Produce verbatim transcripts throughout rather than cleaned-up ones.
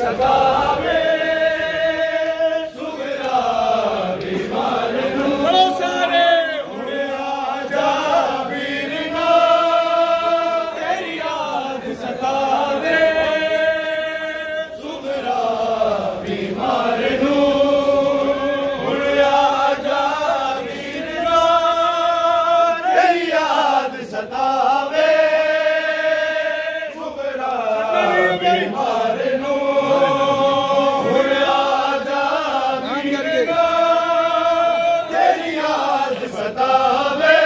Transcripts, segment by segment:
सतावे सुगरा बीमार नू बड़ो सारे हुण आजा वीरना तेरी याद सतावे सुगरा बीमार नू हुण आजा वीरना तेरी याद सतावे सुगरा बीमार नू हुण आजा वीरना तेरी याद सतावे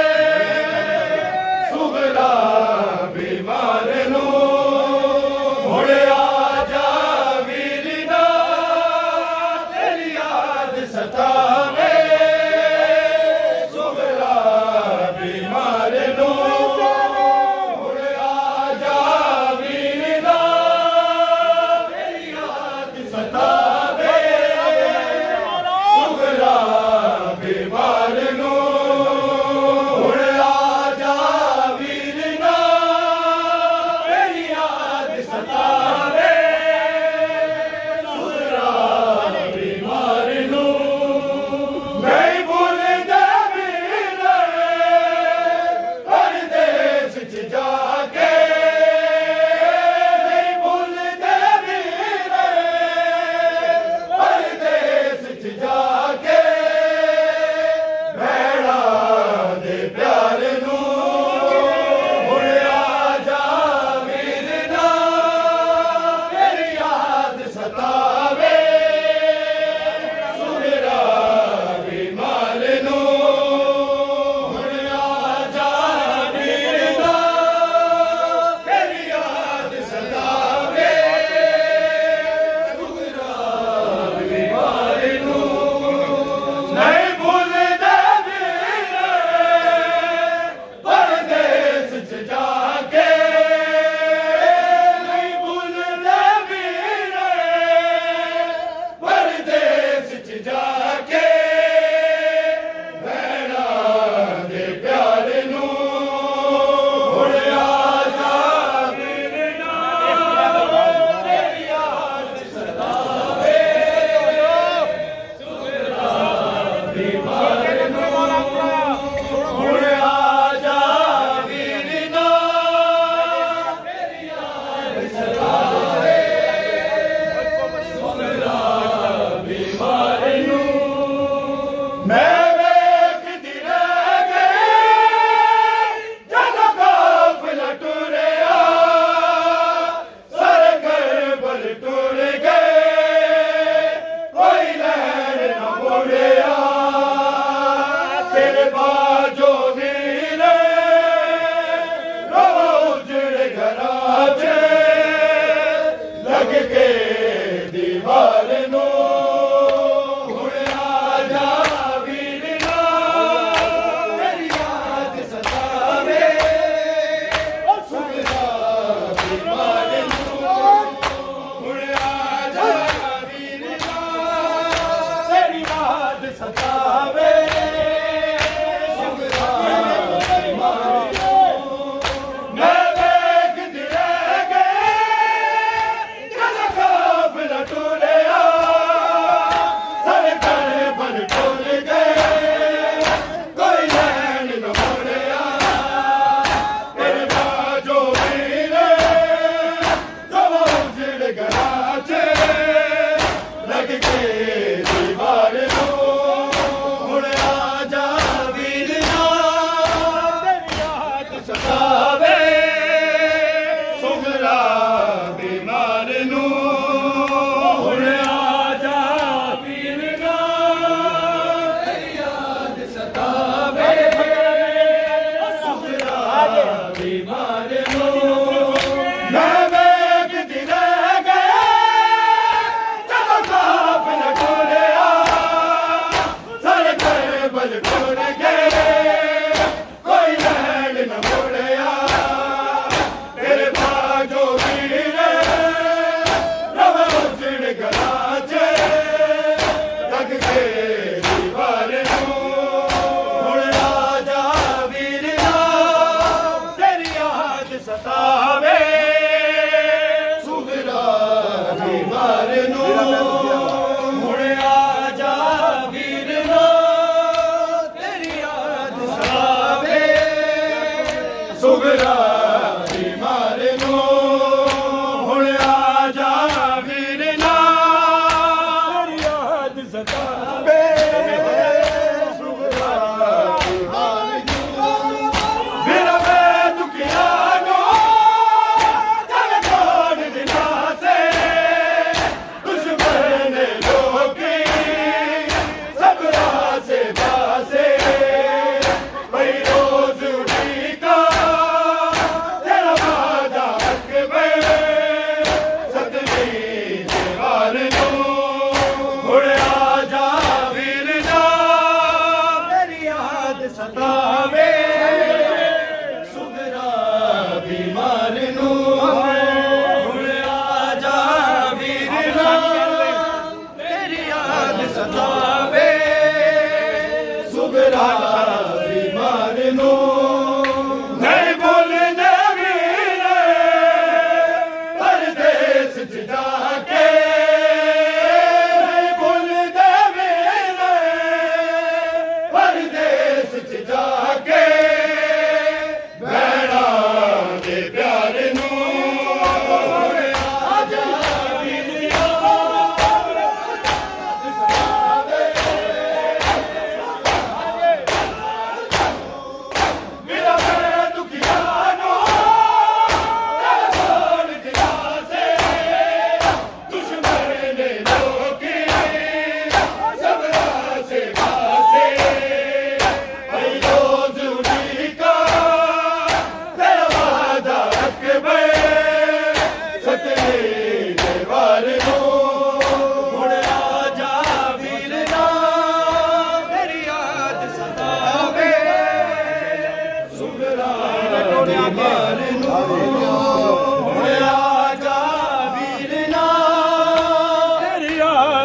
सुगरा बीमार नू हुण आजा वीरना तेरी याद सतावे सुगरा बीमार नू हुण आजा वीरना तेरी याद सतावे सुगरा बीमार नू हुण आजा वीरना तेरी याद सतावे सुगरा बीमार नू नहीं भूलदा वीरे परदेस च जाके नहीं भूलदा वीरे परदेस च जाके भैणा दे प्यार नू हुण आजा वीरना तेरी याद सतावे सुगरा बीमार नू हुण आजा वीरना तेरी याद सतावे सुगरा बीमार नू नहीं भूलदा वीरे परदेस च जाके नहीं भूलदा वीरे परदेस च जाके भैणा दे प्यार नू हुण आजा वीरना तेरी याद सतावे सुगरा बीमार नू हुण आजा वीरना तेरी याद सतावे सुगरा बीमार नू मैं वेखदी रह गई जदों काफिला टुरिया सारे करबल टुर गए कोई लहर न मुड़िया तेरे बाजो वीरे रोवा उजड़ घरां च लग के दीवार नू हुण आजा वीरना तेरी याद सतावे सुगरा बीमार नू हुण आजा वीरना तेरी याद सतावे सुगरा बीमार नू मैं वेखदी रह गई जदों काफिला टुरिया सारे करबल टुर गए कोई लैन न मुड़िया तेरे बाजो वीरे रोवा उजड़ घरां च लग के दीवार नू हुण आजा वीरना तेरी याद सतावे सुगरा बीमार नू हुण आजा वीरना तेरी याद सतावे सुगरा बीमार नू मैं वेखदी रह गई जदों काफिला टुरिया सारे करबल टुर गए कोई लहर न मुड़िया तेरे बाजो वीरे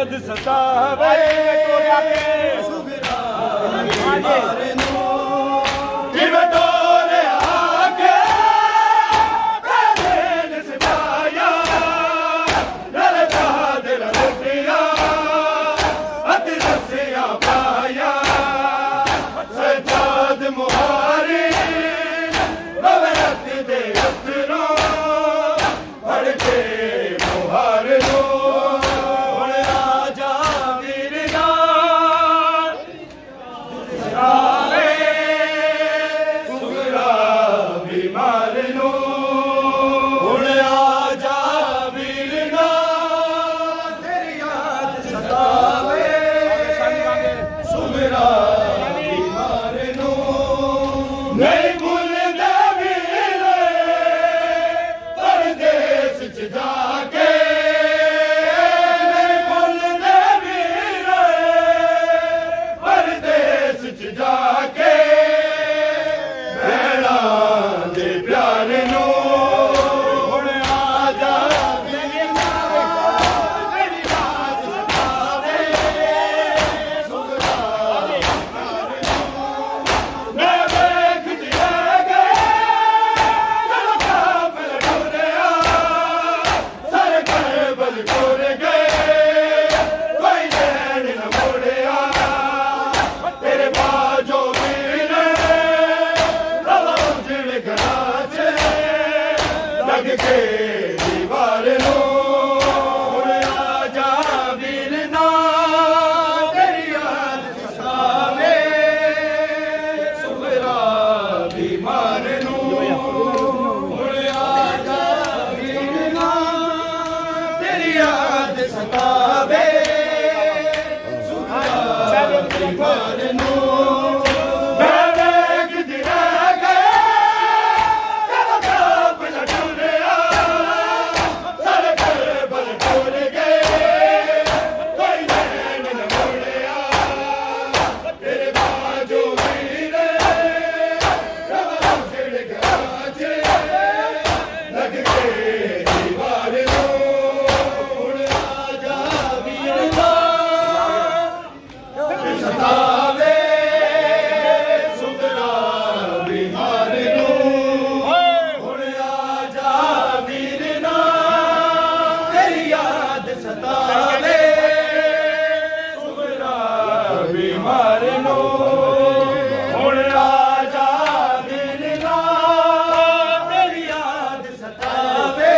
याद सतावे जिवें टोले आके दिल सजाया ललचा दिल लुटिया अत रसिया पाया सजाद मुहारी बवरत दे अथरों फड़ के मुहार लो हुण आजा वीरना सरावे सुगरा बीमार नो हुण आजा वीरना तेरी याद सतावे सुगरा बीमार नो नहीं भूलदे वीरे परदेस च जाके नहीं भूलदे वीरे परदेस च जाके भैणा दे प्यार नो हुण आजा वीरना तेरी याद सतावे सुगरा बीमार नो मैं वेखदी रह गई जदों काफिल टुरिया सर करबल टुर गए कोई नैन न मुड़िया तेरे बाजो वीरे रवा उजड़ घरां च लग के दीवार नो हुण आजा वीरना तेरी याद सतावे सुगरा बीमार नो हुण आजा वीरना तेरी याद सतावे सुगरा बीमार नो मैं वेखदी रह गई जदों काफिल टुरिया सर करबल टुर गए कोई नैन न मुड़िया तेरे बाजो वीरे रवा उजड़ घरां च लग के दीवार नो हुण आजा वीरना सतावे सुगरा बीमार नो हुण आजा वीरना तेरी याद सतावे सुगरा बीमार नो हुण आजा वीरना तेरी याद सतावे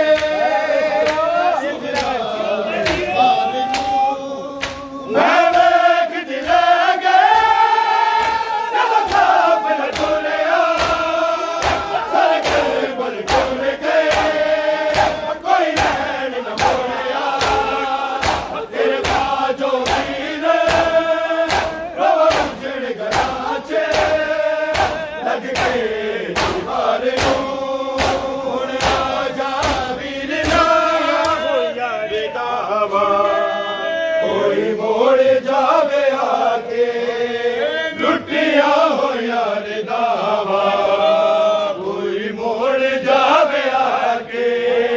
सुगरा बीमार नो मैं वेखदी रह गई जदों काफिल टुरिया सर करबल टुर गए कोई नैन न मुड़िया तेरे बाजो वीरे रवा उजड़ घरां च लग के दीवार नो हुण आजा वीरना यारे दावा कोई मोड़ जावे आके लुटिया हो यार दावा कोई मोड़ जावे आके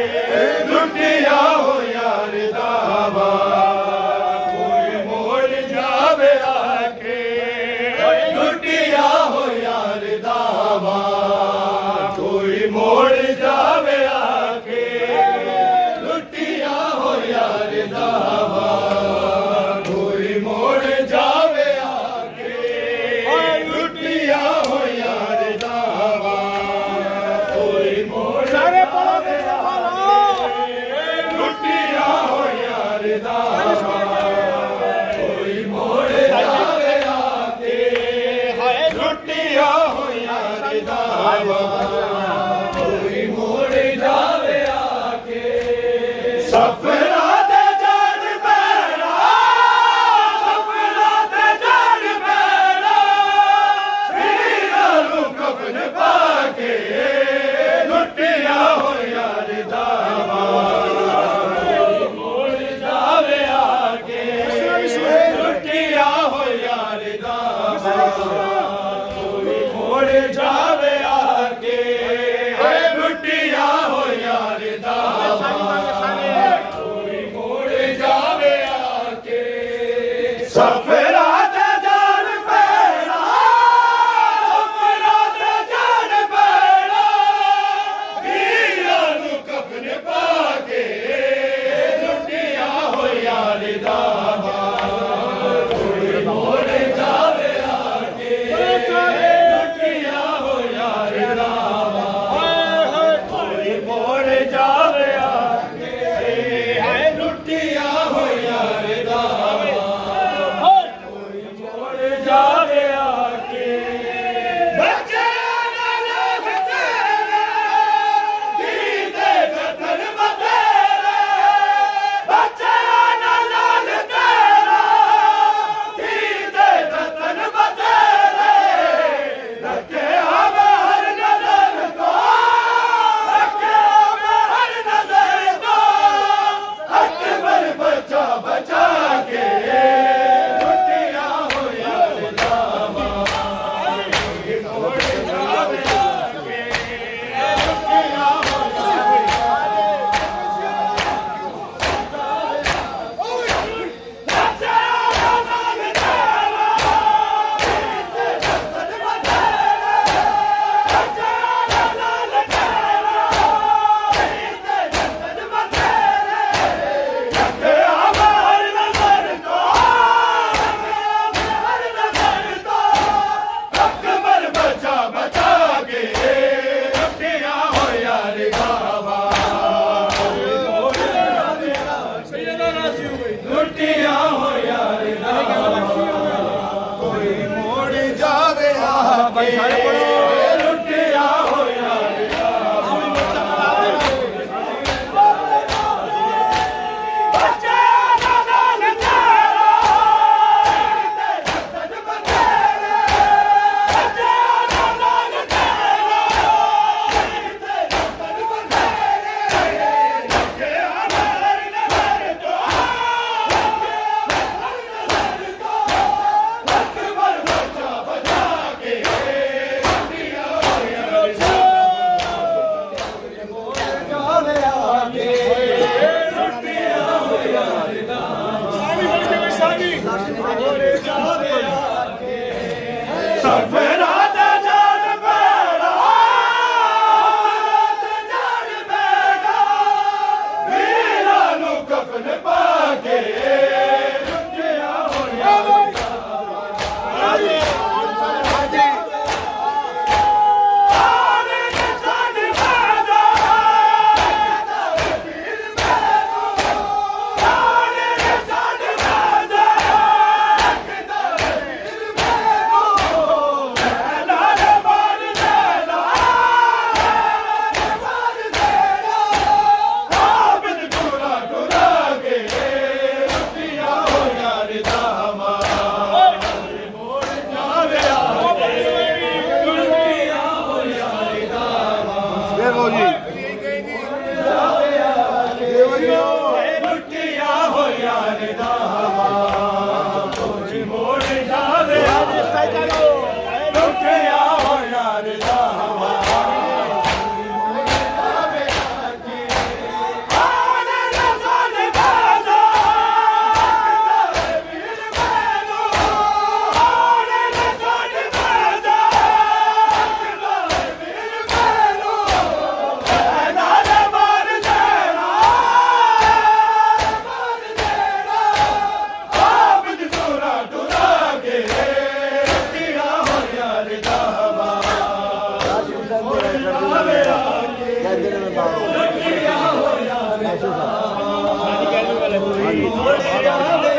लुटिया हो यार दावा कोई मोड़ जावे आके लुटिया हो यार दावा कोई मोड़ जावे आके लुटिया हो यार दावा कोई मोड़ जावे आके लुटिया हो यार दावा कोई मोड़ जावे आके लुटिया हो यार दावा कोई मोड़ जावे आके लुटिया हो यार दावा कोई मोड़ जावे आके सफरा दे जान पैरा सफरा दे जान पैरा वीरा नू कफन पाके लुटिया हो यार दावा कोई मोड़ जावे आके लुटिया हो यार दावा कोई मोड़ जावे आके Gracias.